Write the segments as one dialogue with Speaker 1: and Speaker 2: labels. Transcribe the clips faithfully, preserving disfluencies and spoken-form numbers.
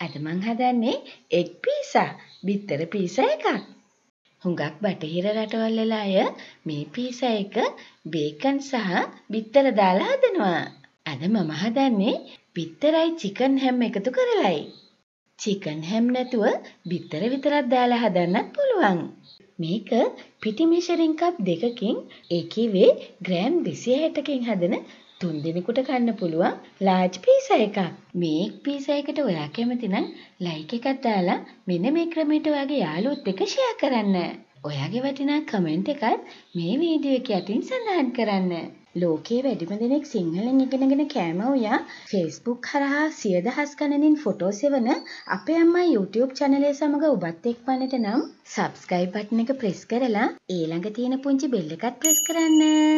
Speaker 1: අද මං හදන්නේ එග් පීසා, බිත්තර පීසා එකක්. හුඟක් බටහිර රටවල් වල අය මේ පීසා එක බේකන් සහ බිත්තර දාලා හදනවා. අද මම හදන්නේ බිත්තරයි චිකන් හැම් එකතු කරලයි. චිකන් හැම් නැතුව බිත්තර විතරක් දාලා හදන්නත් පුළුවන්. මේක පිටි මෙෂරින් කප් දෙකකින් ඒකේ ග්‍රෑම් දෙසිය හැටකින් හදන තුන් දිනකට කන්න පුළුවන් ලාර්ජ් පීසා එකක්. මේ පීසා එකට ඔයා කැමති නම් ලයික් එකක් දාලා මෙන්න මේ ක්‍රමයට ඔයාගේ යාළුවොත් එක්ක ෂෙයා කරන්න. ඔයාගේ වටිනා කමෙන්ට් එකත් මේ වීඩියෝ එක යටින් සඳහන් කරන්න. ලෝකයේ වැඩිම දෙනෙක් සිංහලෙන් ඉගෙනගෙන කෑම උයා Facebook හරහා සිය දහස් ගණනින් ෆොටෝ සෙවන අපේ අම්මා YouTube channel එක සමග ඔබත් එක්වන්නට නම් subscribe button එක press කරලා ඒ ළඟ තියෙන පුංචි bell එකත් press කරන්න.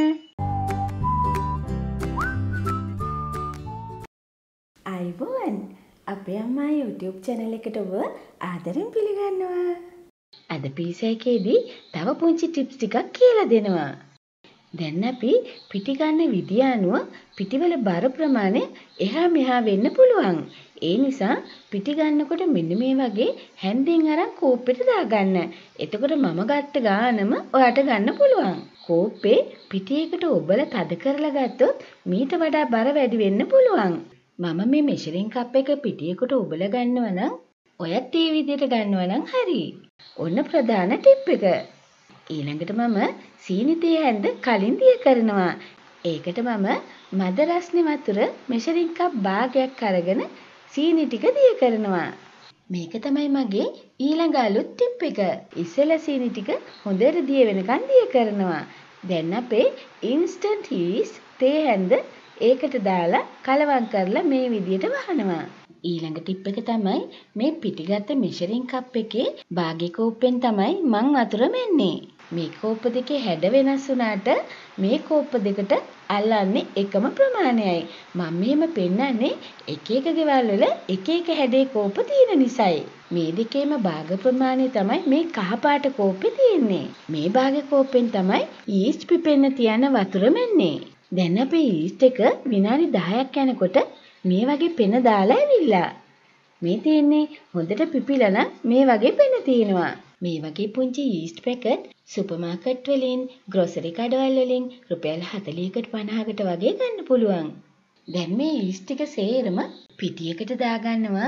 Speaker 1: අයිබෝන් අපේ අම්මා YouTube channel එකට ඔබ ආදරෙන් පිළිගන්නවා. අද පීසා එකේදී තව පුංචි tips ටිකක් කියලා දෙනවා. දැන් අපි පිටි ගන්න විදිය අනුව පිටිවල බර ප්‍රමාණය එහා මෙහා වෙන්න පුළුවන්. ඒ නිසා පිටි ගන්නකොට මෙන්න මේ වගේ හැන්දෙන් අරන් කෝප්පෙට දාගන්න. එතකොට මම ගත්ත ගානම ඔයාට ගන්න පුළුවන්. කෝප්පේ පිටියකට ඔබලා තද කරලා ගත්තොත් මීට වඩා බර වැඩි වෙන්න පුළුවන්. මම මේ මෙෂරින් කප් එක පිටියකට ඔබලා ගන්නවා නම් ඔයත් ඒ විදිහට ගන්නවා නම් හරි. ඔන්න ප්‍රධාන ටිප් එක. ඊළඟට මම සීනි තේ හැන්ද කලින් දිය කරනවා. ඒකට මම මද රස්නේ වතුර මෙෂරින් කප් භාගයක් අරගෙන සීනි ටික දිය කරනවා. මේක තමයි මගේ ඊළඟ අලුත් ටිප් එක. ඉස්සෙල්ලා සීනි ටික හොඳට දිය වෙනකන් දිය කරනවා. දැන් අපේ ඉන්ස්ටන්ට් යීස්ට් තේ හැන්ද ඒකට දාලා කලවම් කරලා මේ විදියට වහනවා. ඊළඟ ටිප් එක තමයි මේ පිටිගත්ත මෙෂරින් කප් එකේ භාගය කෝප්පෙන් තමයි මං වතුර මෙන්නේ. මේ කෝප්ප දෙකේ හැඩ වෙනස් වුණාට මේ කෝප්ප දෙකට අල්ලන්නේ එකම ප්‍රමාණයයි. මම මෙහෙම පෙන්නන්නේ එක එක ගෙවල් වල එක එක හැඩේ කෝප්ප තියෙන නිසායි. මේ දෙකේම භාග ප්‍රමාණය තමයි මේ කහ පාට කෝප්පේ තියෙන්නේ. මේ භාග කෝප්පෙන් තමයි යීස්ට් පිපෙන්න තියන වතුර මෙන්නේ. දැන් අපි යීස්ට් එක විනාඩි දහයක් යනකොට මේ වගේ පෙන දාලා ඇවිල්ලා. මේ තියෙන්නේ හොඳට පිපිලා නම් මේ වගේ පෙන තියෙනවා. මේ වගේ පුංචි යීස්ට් පැකට් සුපර් මාකට් වලින්, ග්‍රොසරි කඩවල් වලින් රුපියල් හතළිහකට පනහකට වගේ ගන්න පුළුවන්. දැන් මේ යීස්ට් ටික සේරම පිටියකට දාගන්නවා.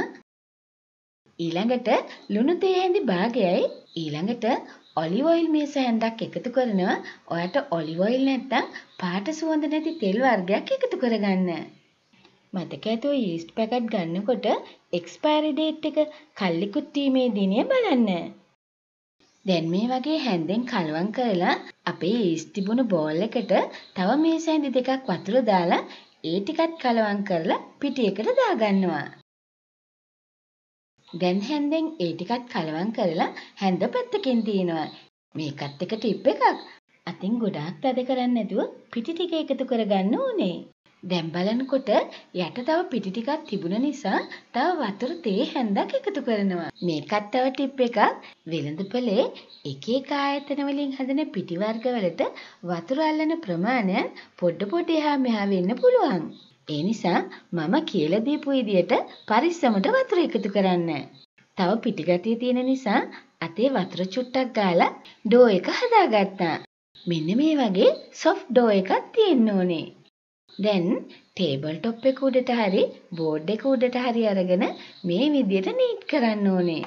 Speaker 1: ඊළඟට ලුණු තේ හැඳි භාගයයි ඊළඟට ඔලිව් ඔයිල් මේස හැන්දක් එකතු කරනවා. ඔයාට ඔලිව් ඔයිල් නැත්තම් පාට සුවඳ නැති තෙල් වර්ගයක් එකතු කරගන්න. මතක ඇතුව යීස්ට් පැකට් ගන්නකොට එක්ස්පයරි ඩේට් එක කල්ලිකුත් වීමේ දිනය බලන්න. දැන් මේ වගේ හැන්දෙන් කලවම් කරලා අපේ යීස්ට් තිබුණු බෝල් එකට තව මේස හැඳි දෙකක් වතුර දාලා ඒ ටිකත් කලවම් කරලා පිටියකට දාගන්නවා. දැන් හැන්දෙන් ඒ ටිකත් කලවම් කරලා හැන්ද පැත්තකින් තියනවා. මේකත් එක ටිප් එකක්. අතින් ගොඩාක් තද කරන්නේ නැතුව පිටි ටික එකතු කරගන්න ඕනේ. දැන් බලනකොට යට තව පිටි ටිකක් තිබුණ නිසා තව වතුර තේ හැන්දක් එකතු කරනවා. මේකත් තව ටිප් එකක්. වෙළඳපොලේ එක එක ආයතන වලින් හදන පිටි වර්ග වලට වතුර අල්ලන ප්‍රමාණය පොඩ පොඩ එහා මෙහා වෙන්න පුළුවන්. ඒ නිසා මම කියලා දීපු විදියට පරිස්සමට වතුර එකතු කරන්න. තව පිටි ගතිය තියෙන නිසා අතේ වතුර චුට්ටක් ගාලා ඩෝ එක හදාගත්තා. මෙන්න මේ වගේ සොෆ්ට් ඩෝ එකක් තියෙන්න ඕනේ. දැන් ටේබල් টොප් එක උඩට හරි බෝඩ් එක උඩට හරි අරගෙන මේ විදියට නීට් කරන්න ඕනේ.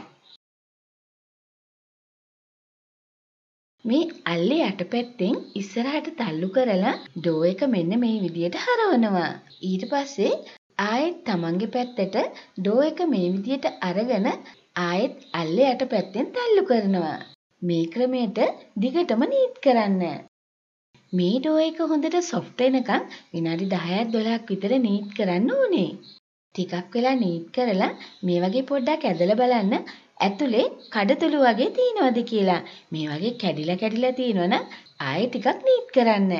Speaker 1: මේ අල්ලේ යටපැත්තෙන් ඉස්සරහට තල්ලු කරලා ඩෝ එක මෙන්න මේ විදියට හරවනවා. ඊට පස්සේ ආයෙත් තමන්ගේ පැත්තට ඩෝ එක මේ විදියට අරගෙන ආයෙත් අල්ලේ යටපැත්තෙන් තල්ලු කරනවා. මේ ක්‍රමයට දිගටම නීට් කරන්න. මේ ඩෝ එක හොඳට සොෆ්ට් වෙනකන් විනාඩි දහයක් දොළහක් විතර නීට් කරන්න ඕනේ. ටිකක් වෙලා නීට් කරලා මේ වගේ පොඩ්ඩක් ඇදලා බලන්න ඇතුලේ කඩතුළු වගේ තියෙනවද කියලා. මේ වගේ කැඩිලා කැඩිලා තියෙනවනම් ආයෙ ටිකක් නීට් කරන්න.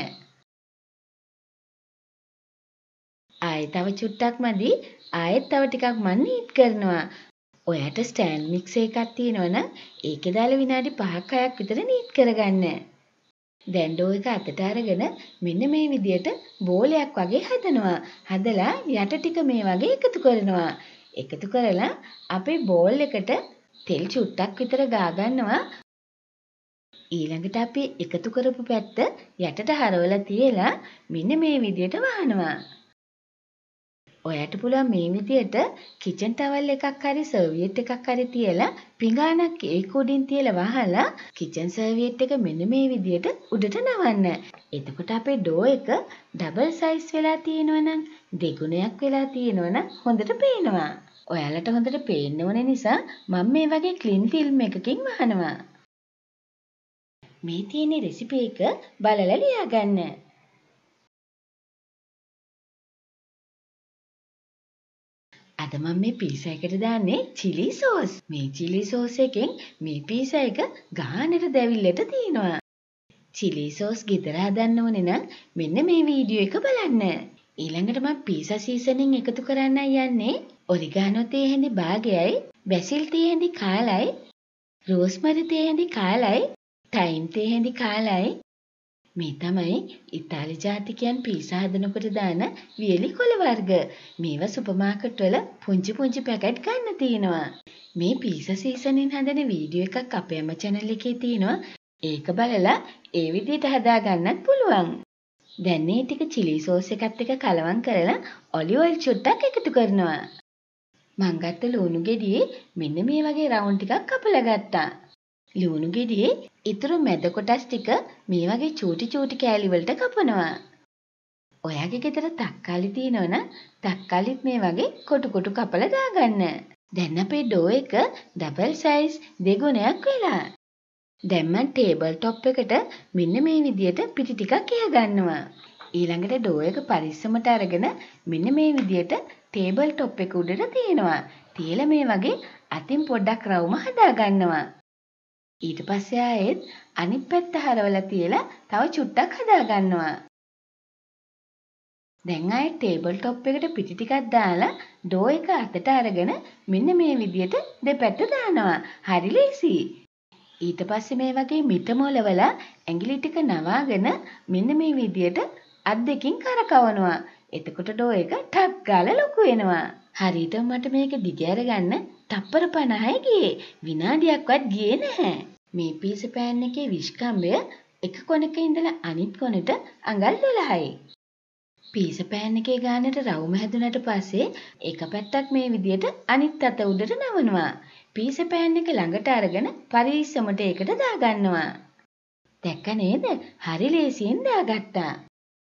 Speaker 1: ආයෙ තව චුට්ටක් මදි. ආයෙත් තව ටිකක් මම නීට් කරනවා. ඔයාට ස්ටෑන්ඩ් මික්සර් එකක් තියෙනවනම් ඒකේ දාලා විනාඩි පහක් හයක් විතර නීට් කරගන්න. දැන් ඩෝ එක අතට අරගෙන මෙන්න මේ විදියට බෝලයක් වගේ හදනවා. හදලා යට ටික මේ වගේ එකතු කරනවා. එකතු කරලා අපේ බෝල් එකට තෙල් චුට්ටක් විතර ගා ගන්නවා. ඊළඟට අපි එකතු කරපු පැත්ත යටට හරවලා තියලා මෙන්න මේ විදියට වහනවා. ඔයාට පුළුවන් මේ විදියට කිචන් ටවල් එකක් හරි සර්වියට් එකක් හරි තියලා පිඟානක් ඒක උඩින් තියලා වහලා කිචන් සර්වියට් එක මෙන්න මේ විදියට උඩට නවන්න. එතකොට අපේ ඩෝ එක ඩබල් සයිස් වෙලා තියෙනවනම් දෙගුණයක් වෙලා තියෙනවනම් හොඳට පේනවා. ඔයාලට හොඳට පේන්න ඕන නිසා මම මේ වගේ ක්ලින් ෆිල්ම් එකකින් වහනවා. මේ තියෙන රෙසිපි එක බලලා ලියාගන්න. අද මම මේ පීසා එකට දාන්නේ chili sauce. මේ chili sauce එකෙන් මේ පීසා එක ගානට දැවිල්ලට තියෙනවා. chili sauce ගෙදර හදන්න ඕනේ නම් මෙන්න මේ වීඩියෝ එක බලන්න. ඊළඟට මම පීසා සීසනින් එකතු කරන්න යන්නේ ඔරිගානෝ තේ හැඳි භාගයයි, බැසිල් තේ හැඳි කාලයි, රෝස්මරි තේ හැඳි කාලයි, තයිම් තේ හැඳි කාලයි. මේ තමයි ඉතාලි ජාතිකයන් පීසා හදනකොට දාන වියලි කොළ වර්ග. මේවා සුපර් මාකට් වල පුංචි පුංචි පැකට් ගන්න තියෙනවා. මේ පීසා සීසනින් හදන වීඩියෝ එකක් අපේ අම්මා channel එකේ තියෙනවා. ඒක බලලා ඒ විදිහට හදා ගන්නත් පුළුවන්. දැන් මේ ටික chili sauce එකත් එක්ක කලවම් කරලා ඔලිව් ඔයිල් චුට්ටක් එකතු කරනවා. මං ගත්ත ලුණු ගෙඩියේ මෙන්න මේ වගේ රවුන්ඩ් ටිකක් කපලා ගත්තා. ලුණු ගෙඩියේ ඊතුරු මැද කොටස් ටික මේ වගේ චූටි චූටි කෑලි වලට කපනවා. ඔයාගේ ගෙදර තක්කාලි තියෙනවනම් තක්කාලිත් මේ වගේ කොටු කොටු කපලා දාගන්න. දැන් අපේ ඩෝ එක ඩබල් සයිස් දෙගුණයක් වෙලා. දැන් මම ටේබල් টොප් එකට මෙන්න මේ විදියට පිටි ටිකක් එය ගන්නවා. ඊළඟට ඩෝ එක පරිස්සමට අරගෙන මෙන්න මේ විදියට ටේබල් টොප් එක උඩට තියනවා. තියලා මේ වගේ අතින් පොඩ්ඩක් රවුම හදා ගන්නවා. ඊට පස්සේ ආයෙත් අනිත් පැත්ත හරවලා තියලා තව චුට්ටක් හදා ගන්නවා. දැන් ආයෙත් ටේබල් টොප් එකට පිටි ටිකක් දාලා ඩෝ එක අතට අරගෙන මෙන්න මේ විදියට දෙපැත්ත දානවා. හරි ලේසි. ඊට පස්සේ මේ වගේ මිට මොලවලා ඇඟිලි ටික නවාගෙන මෙන්න මේ විදියට අත් දෙකින් කරකවනවා. එතකොට ඩෝ එක ටක් ගාලා ලොකු වෙනවා. හරියටම මට මේක දිග අරගන්න තප්පර පනහයි ගියේ. විනාඩියක්වත් ගියේ නැහැ. මේ පීසා පෑන් එකේ විස්කම්බය එක කොනක ඉඳලා අනිත් කොනට අඟල් දොළහයි. පීසා පෑන් එකේ ගානට රවුම හැදුනට පස්සේ එක පැත්තක් මේ විදියට අනිත් අත උඩට නවනවා. පීසා පෑන් එක ළඟට අරගෙන පරිස්සමට ඒකට දාගන්නවා. දැක්ක නේද? හරි ලේසියෙන් දාගත්තා.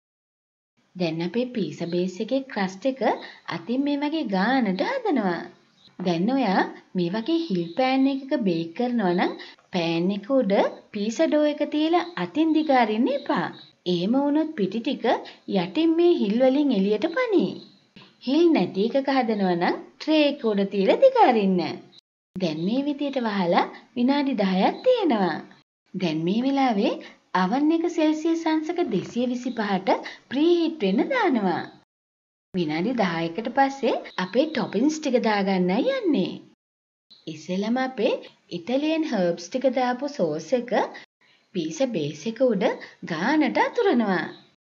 Speaker 1: දැන් අපේ පීසා බේස් එකේ ක්‍රස්ට් එක අතින් මේ වගේ ගානට හදනවා. දැන් ඔයා මේ වගේ හිල් පෑන් එකක බේක් කරනවා නම් පෑන් එක උඩ පීසා ඩෝ එක තියලා අතින් දිග අරින්න එපා. එහෙම වුණොත් පිටි ටික යටින් මේ හිල් වලින් එළියට පනී. හිල් නැති එකක හදනවා නම් ට්‍රේ එක උඩ තියලා දිග අරින්න. දැන් මේ විදියට වහලා විනාඩි දහයක් තියෙනවා. දැන් මේ වෙලාවේ oven එක සෙල්සියස් අංශක දෙසිය විසිපහට ප්‍රීහීට් වෙන්න දානවා. විනාඩි දහයකට පස්සේ අපේ ටොපින්ස් ටික දාගන්නයි යන්නේ. ඉස්සෙල්ලාම අපේ ඉටලියන් හර්බ්ස් ටික දාපු සෝස් එක පීසා බේස් එක උඩ ගානට අතුරනවා.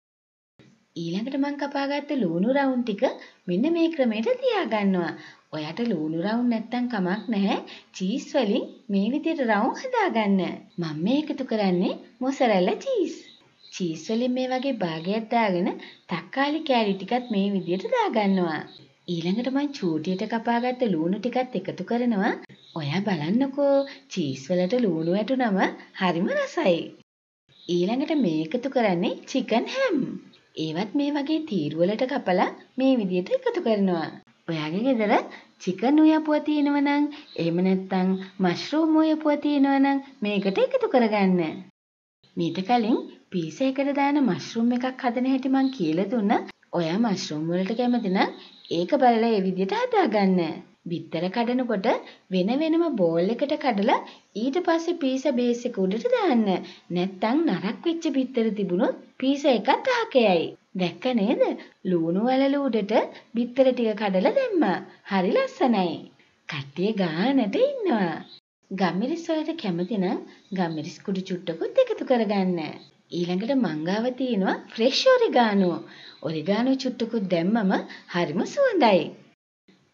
Speaker 1: ඊළඟට මම කපාගත්ත ලුණු රවුම් ටික මෙන්න මේ ක්‍රමයට තියාගන්නවා. ඔයාට ලුණු රවුම් නැත්තම් කමක් නැහැ. චීස් වලින් මේ විදිහට රවුම් හදාගන්න. මම මේ එකතු කරන්නේ මොසරෙල්ලා චීස්. චීස් වලින් මේ වගේ භාගයක් දාගෙන තක්කාලි කෑලි ටිකත් මේ විදිහට දාගන්නවා. ඊළඟට මම චූටියට කපාගත්ත ලුණු ටිකත් එකතු කරනවා. ඔයා බලන්නකෝ චීස් වලට ලුණු වැටුනම හරිම රසයි. ඊළඟට මේ එකතු කරන්නේ චිකන් හැම්. ඒවත් මේ වගේ තීරු වලට කපලා මේ විදිහට එකතු කරනවා. ඔයාගේ ගෙදර චිකන් උයපුව තියෙනවා නම් එහෙම නැත්නම් මෂ්රූම් උයපුව තියෙනවා නම් මේකට එකතු කරගන්න. මීට කලින් පීසා එකට දාන මෂ්රූම් එකක් හදන හැටි මං කියලා දුන්නා. ඔයා මෂ්රූම් වලට කැමති නම් ඒක බලලා ඒ විදිහට හදාගන්න. බිත්තර කඩනකොට වෙන වෙනම බෝල් එකට කඩලා ඊට පස්සේ පීසා බේස් එක උඩට දාන්න. නැත්තම් නරක් වෙච්ච බිත්තර තිබුණොත් පීසා එකත් අහකයයි. දැක්ක නේද? ලුණු වලල උඩට බිත්තර ටික කඩලා දැම්මා. හරි ලස්සනයි. කට්ටිය ගානට ඉන්නවා. ගම්මිරිස් වලට කැමති නම් ගම්මිරිස් කුඩු චුට්ටකුත් එකතු කරගන්න. ඊළඟට මංගාව තියෙනවා ෆ්‍රෙෂ් ඔරිගානෝ. ඔරිගානෝ චුට්ටකුත් දැම්මම හරිම සුවඳයි.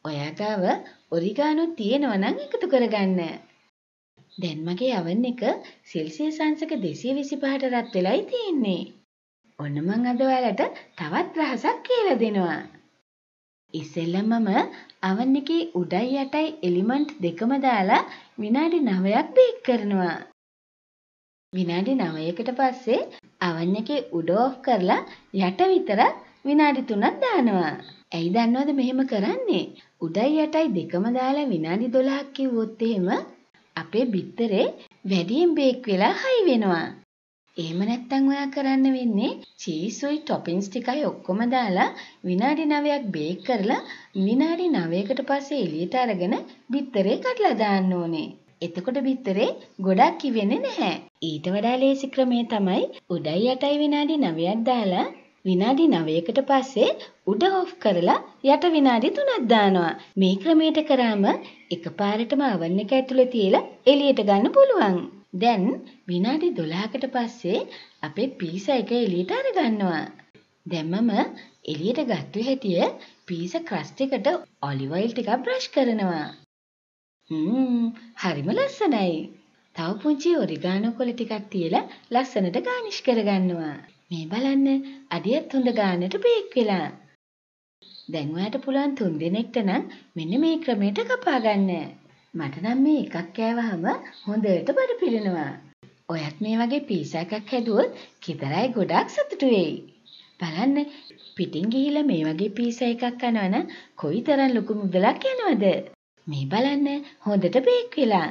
Speaker 1: ඔයා ගාව ඔරිගානෝ තියෙනවා නම් එකතු කරගන්න. දැන් මගේ oven එක සෙල්සියස් අංශක දෙසිය විසිපහට රත් වෙලයි තියෙන්නේ. ඔන්න මං අද ඔයාලට තවත් රහසක් කියලා දෙනවා. ඉස්සෙල්ලම මම oven එකේ උඩයි යටයි එලිමන්ට් දෙකම දාලා විනාඩි නවයක් බේක් කරනවා. විනාඩි නවයකට පස්සේ oven එකේ උඩ ඔෆ් කරලා යට විතරක් විනාඩි තුනක් දානවා. ඇයි දන්නවද මෙහෙම කරන්නේ? උඩයි යටයි දෙකම දාලා විනාඩි දොළහක් කිව්වොත් එහෙම අපේ බිත්තරේ වැඩියෙන් බේක් වෙලා හයි වෙනවා. එහෙම නැත්නම් ඔයා කරන්න වෙන්නේ චීස් උයි ටොපින්ස් ටිකයි ඔක්කොම දාලා විනාඩි නවයක් බේක් කරලා විනාඩි නවයකට පස්සේ එළියට අරගෙන බිත්තරේ කඩලා දාන්න ඕනේ. එතකොට බිත්තරේ ගොඩක් කිවෙන්නේ නැහැ. ඊට වඩා ලේසි ක්‍රමය තමයි උඩයි යටයි විනාඩි නවයක් දාලා විනාඩි නවයකට පස්සේ උඩ ඔෆ් කරලා යට විනාඩි තුනක් දානවා. මේ ක්‍රමයට කරාම එකපාරටම oven එක ඇතුලේ තියලා එළියට ගන්න පුළුවන්. දැන් විනාඩි දොළහකට පස්සේ අපේ පීසා එක එළියට අරගන්නවා. දැන් මම එළියට ගත්ත හැටිය පීසා ක්‍රස්ට් එකට ඔලිව් ඔයිල් ටිකක් බ්‍රෂ් කරනවා. හ්ම් හරිම ලස්සනයි. තව පුංචි ඔරිගානෝ කොළ ටිකක් තියලා ලස්සනට ගානිෂ් කරගන්නවා. මේ බලන්න අඩියත් හොඳ ගානට බේක් වෙලා. දැන් ඔයාට පුළුවන් තුන් දිනෙකට නම් මෙන්න මේ ක්‍රමයට කපා ගන්න. මට නම් මේ එකක් කෑවහම හොඳට බඩ පිරෙනවා. ඔයත් මේ වගේ පීසා එකක් හැදුවොත් කිතරයි ගොඩක් සතුටු වෙයි. බලන්න පිටින් ගිහිල්ලා මේ වගේ පීසා එකක් කනවා නම් කොයිතරම් ලොකු මුදලක් යනවද? මේ බලන්න හොඳට බේක් වෙලා.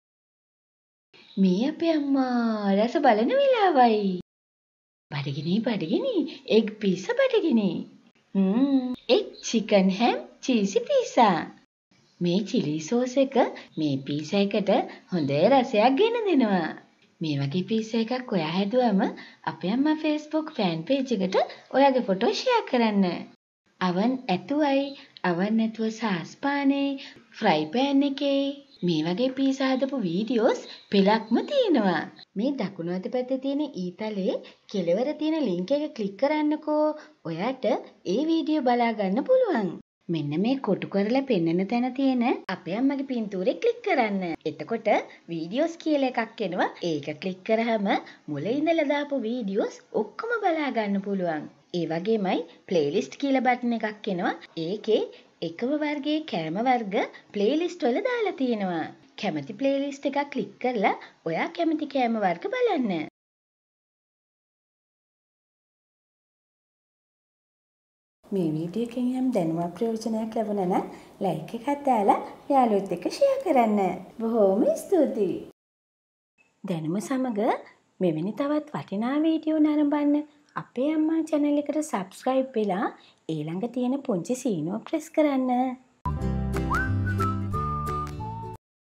Speaker 1: මේ අපේ අම්මා රස බලන වෙලාවයි. බඩගිනි බඩගිනි එග් පීසා බඩගිනි. Hmm egg chicken ham cheesy pizza. මේ චිලි සෝස් එක මේ පීසා එකට හොඳ රසයක් ගෙන දෙනවා. මේ වගේ පීසා එකක් ඔයා හැදුවම අපේ අම්මා Facebook fan page එකට ඔයාගේ ෆොටෝ ෂෙයා කරන්න. oven ඇතුවයි oven නැතුව සාස්පානේ ෆ්‍රයි පෑන් එකේ මේ වගේ පීසා හදපු වීඩියෝස් පෙළක්ම තියෙනවා. මේ දකුණු අත පැත්තේ තියෙන ඊතලේ කෙළවර තියෙන link එක ක්ලික් කරන්නකෝ. ඔයාට ඒ වීඩියෝ බලා ගන්න පුළුවන්. මෙන්න මේ කොටු කරලා පෙන්වන තැන තියෙන අපේ අම්මගේ පින්තූරේ ක්ලික් කරන්න. එතකොට වීඩියෝස් කියලා එකක් එනවා. ඒක ක්ලික් කරාම මුලින් ඉඳලා දාපු වීඩියෝස් ඔක්කොම බලා ගන්න පුළුවන්. ඒ වගේමයි ප්ලේලිස්ට් කියලා බටන් එකක් එනවා. ඒකේ එකම වර්ගයේ කෑම වර්ග ප්ලේලිස්ට් වල දාලා තියෙනවා. කැමති ප්ලේලිස්ට් එකක් ක්ලික් කරලා ඔයා කැමති කෑම වර්ග බලන්න. මේ වීඩියෝ එකෙන් යම් දැනුමක් ප්‍රයෝජනයක් ලැබුණා නම් ලයික් එකක් දාලා යාළුවොත් එක්ක ෂෙයා කරන්න. බොහොම ස්තුතියි. දැනුම සමග මෙවැනි තවත් වටිනා වීඩියෝ නරඹන්න අපේ අම්මා channel එකට subscribe වෙලා ඊළඟ තියෙන පුංචි සීනුව press කරන්න.